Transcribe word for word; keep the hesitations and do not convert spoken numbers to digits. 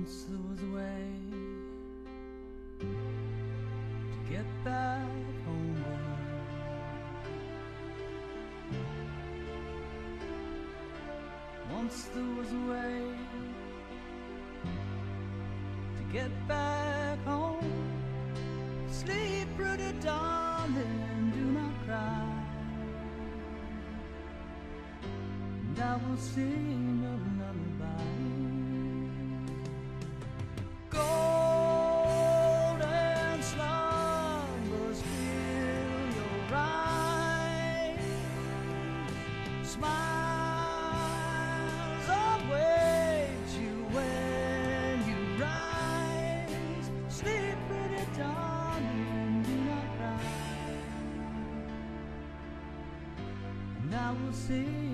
Once there was a way to get back homeward. Once there was a way to get back home. Sleep, pretty darling, do not cry, and I will sing a lullaby. Smiles await you when you rise. Sleep, pretty darling, do not cry, and I will sing